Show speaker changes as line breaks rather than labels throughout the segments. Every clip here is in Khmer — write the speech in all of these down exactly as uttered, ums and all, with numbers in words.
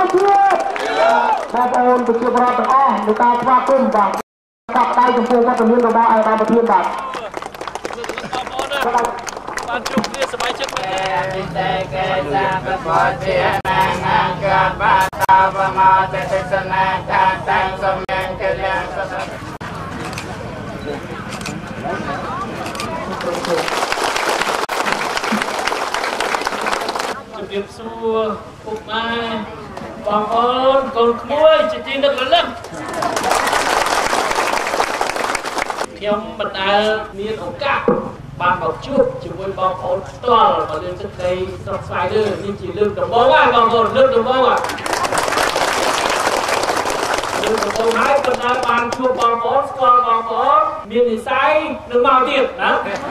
ជាបងប្អូនប្រជាពលរដ្ឋទាំងអស់នៃការស្វាគមន៍បាទកាប់ដៃចំពោះវត្តមានរបស់ឯកឧបនាយកបាទបានជួបគ្នាសមាជិកមែនទេតែគេសាបបជាណានាកាបាតាវមាទេទេសនាថាតាំងសំញានកលាំងសសជំរាបសួរពុកម៉ែបងប្អូនកូនក្មួយជាទីនឹករលឹកខ្ញុំមិនដែលមានឱកាសបានមកជួបជាមួយបងប្អូនផ្ទាល់មកលើទឹកដីស្រុកស្វាយលើនេះជាលើកដំបូងហើយបងប្អូនលើកដំបូងហើយលើកដំបូងហើយប៉ុន្តែបានជួបបងប្អូនស្គាល់បងប្អូនមាននិស្ស័យនឹងមកទៀតណា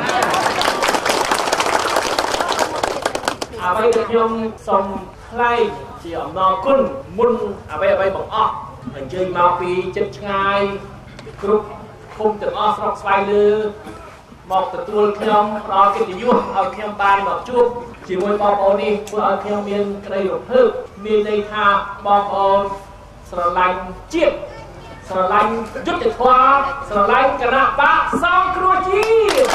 អ្វីដែលខ្ញុំសូមថ្លែងជាអំណរគុណមុនអ្វីអ្វីបង្អស់អញ្ជើញមកពីជិតឆ្ងាយគ្រប់ភូមិទាំងអស់ស្រុកស្វាយលើមកទទួលខ្ញុំផ្ដល់កិត្តិយសឲ្យខ្ញុំបានមកជួបជាមួយបងប្អូននេះធ្វើឲ្យខ្ញុំមានក្តីរំភើបមានន័យថាបងប្អូនស្រឡាញ់ជាតិស្រឡាញ់យុត្តិធម៌ស្រឡាញ់គណៈបកសង្គ្រោះជាតិ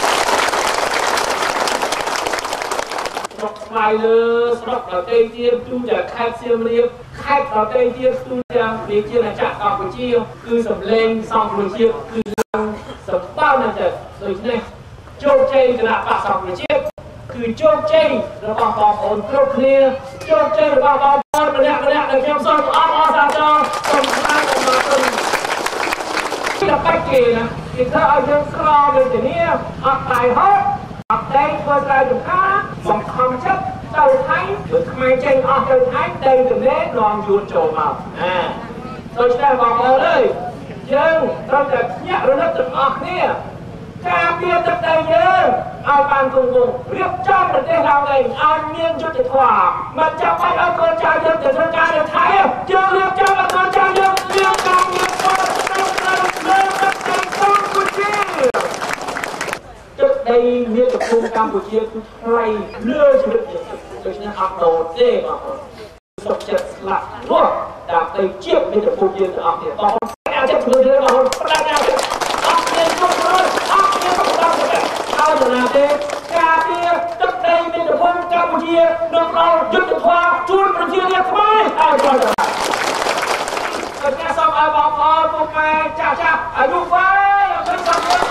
ស្រុកស្វាយលើស្រុកដទៃទៀតទូទាំងខេត្តសៀមរាបខេត្តដទៃទៀតទូទាំងរាជាណាចក្រកម្ពុជាគឺសម្លេងសង្គ្រោះជាតិគឺសម្បើមនឹងទៅដូច្នេះជោគជ័យគណៈបកសង្គ្រោះជាតិគឺជោគជ័យរបស់បងប្អូនគ្រប់គ្នាជោគជ័យរបស់បងប្អូនម្នាក់ម្នាក់ដែលខ្ញុំសូមអបអរសាទរសូមថ្លែងអំណរគុណតែបែកគេណាគេធ្វើឲ្យយើងស្រោដូចគ្នាអត់ដៃហត់អត់តែធ្វើស្រែចម្ការបង្ខំចិត្តទៅថៃឬខ្មែរចេញអស់ទៅថៃដីទន្លេនាំយួនចូលមកណាដូច្នេះបងប្អូនអើយយើងត្រូវតែភ្ញាក់រលឹកទាំងអស់គ្នាការពារទឹកដីយើងឲ្យបានគង់វង្សរៀបចំប្រទេសឡើងវិញឲ្យមានយុត្តិធម៌មិនចាំបាច់ឲ្យកូនចៅយើងទៅធ្វើការនៅថៃយើងរៀបចំឲ្យកូនចៅយើងមានការងារធ្វើទៅទៅលើទឹកដីកម្ពុជាទឹកដីមាតុភូមិកម្ពុជាគឺថ្លៃលើជីវិតយើងដូច្នេះអត់ដូរទេបងប្អូនសុខចិត្តស្លាប់រស់ដើម្បីជាមាតុភូមិយើងទាំងអស់គ្នាបងប្អូនអាចចិត្តធ្វើរឿងបងប្អូនផ្ដាច់ណាអត់មានទុករត់អត់មានប្រដាប់ទេឲ្យទៅណាទេការពារទឹកដីមាតុភូមិកម្ពុជានឹងដល់យុទ្ធធម៌ជូនប្រជារាស្ត្រខ្មែរឲ្យដល់ទៅតែខ្ញុំសូមឲ្យបងប្អូនពុកម៉ែចាស់ចាស់អាយុវែងអត់មានសំខាន់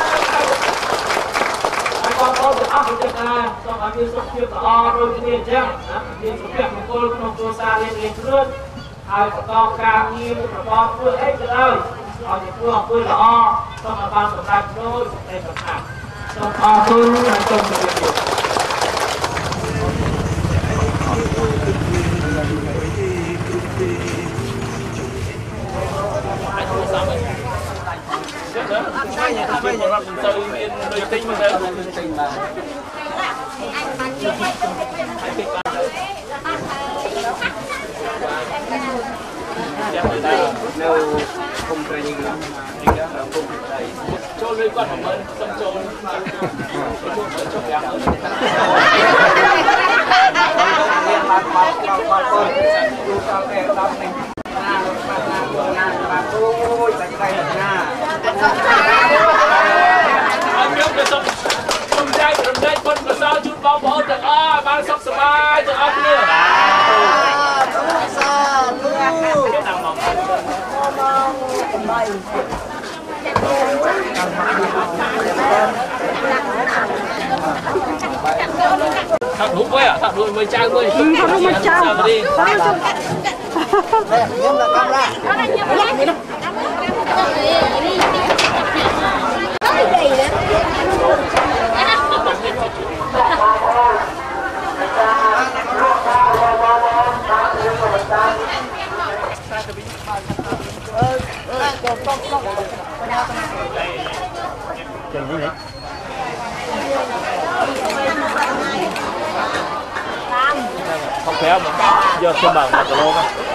បងប្អូនទាំងអស់គ្នាថាសូមឲ្យមានសុខភាពល្អដូចគ្នាអញ្ចឹងណាមានសុភមង្គលក្នុងគ្រួសាររៀងរៀងខ្លួនហើយប្រកបការងារប្រកបធ្វើអីទៅហើយឲ្យធ្វើអំពើល្អសូមឲ្យបានសម្រេចដូចសេចក្តីប្រាថ្នាសូមអរគុណហើយសូមជម្រាបលាអាចធ្វើសាមវិញចេះទៅអត់ស្គាល់ថាមិនរាប់មិនទៅមានលុយទិញមកទៅទិញបាទអាចបានយកទៅហើយពេកបានទៅចាំទៅដែរនៅគុំប្រញីនេះគុំប្រញីចូលលុយគាត់ប្រហែលសុំចូលចូលចូលយ៉ាងអឺមានបានមកមកមកទៅយូរដល់តែដល់នេះណាបានណាណាបានអូយតែដៃណាអត់ខ្ញុំទៅសុំគុំចែករំលែកបុណ្យកុសលជូនបងប្អូនទាំងអស់បានសុខសប្បាយទាំងអស់គ្នាសាធុគេតាមមកមកបាយថារូបមួយថារូបមួយចៅមួយថារូបមួយចៅនេះខ្ញុំដាក់កាមេរ៉ាចឹងនេះkhông khéo mà do xem bằng một kilo